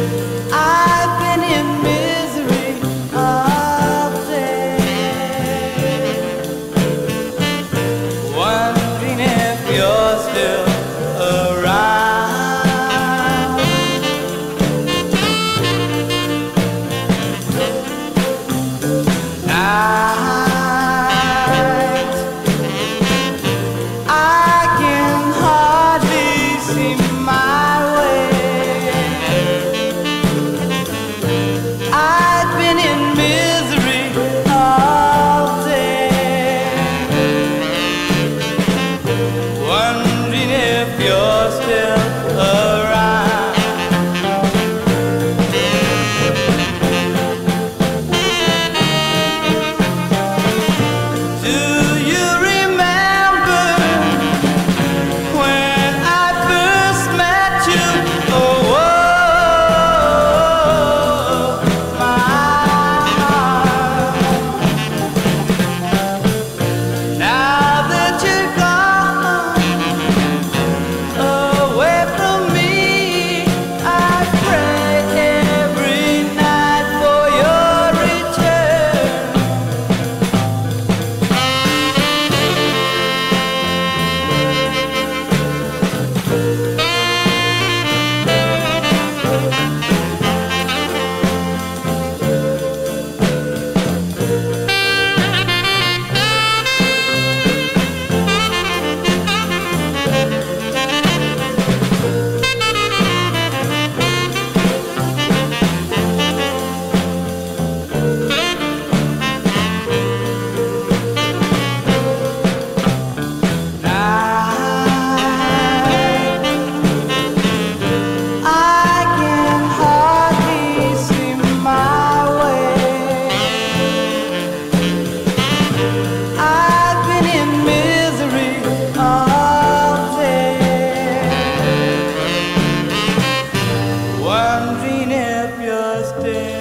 I've been in misery all day, wondering if you're still around. Night, I can hardly see my way. I've been in misery all day, wondering if you're still around. Do you remember when I first met you? Oh, my heart. Now that you're gone away from me, I pray every night for your return. Wondering if you're still